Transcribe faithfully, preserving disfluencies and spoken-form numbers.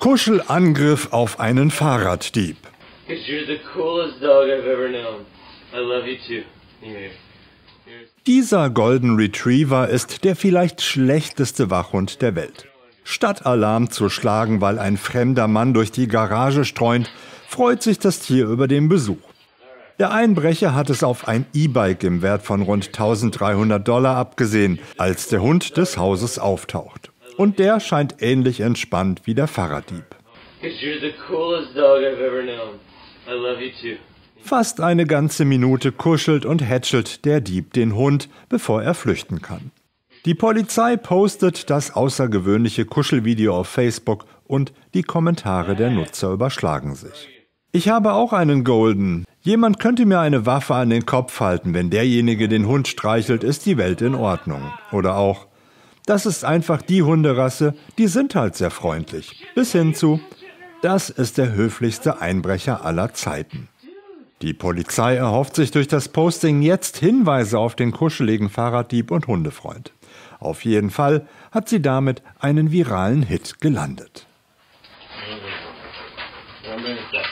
Kuschelangriff auf einen Fahrraddieb. Dieser Golden Retriever ist der vielleicht schlechteste Wachhund der Welt. Statt Alarm zu schlagen, weil ein fremder Mann durch die Garage streunt, freut sich das Tier über den Besuch. Der Einbrecher hat es auf ein E-Bike im Wert von rund eintausenddreihundert Dollar abgesehen, als der Hund des Hauses auftaucht. Und der scheint ähnlich entspannt wie der Fahrraddieb. Fast eine ganze Minute kuschelt und hätschelt der Dieb den Hund, bevor er flüchten kann. Die Polizei postet das außergewöhnliche Kuschelvideo auf Facebook und die Kommentare der Nutzer überschlagen sich. Ich habe auch einen Golden. Jemand könnte mir eine Waffe an den Kopf halten, wenn derjenige den Hund streichelt, ist die Welt in Ordnung. Oder auch, das ist einfach die Hunderasse, die sind halt sehr freundlich. Bis hin zu, das ist der höflichste Einbrecher aller Zeiten. Die Polizei erhofft sich durch das Posting jetzt Hinweise auf den kuscheligen Fahrraddieb und Hundefreund. Auf jeden Fall hat sie damit einen viralen Hit gelandet.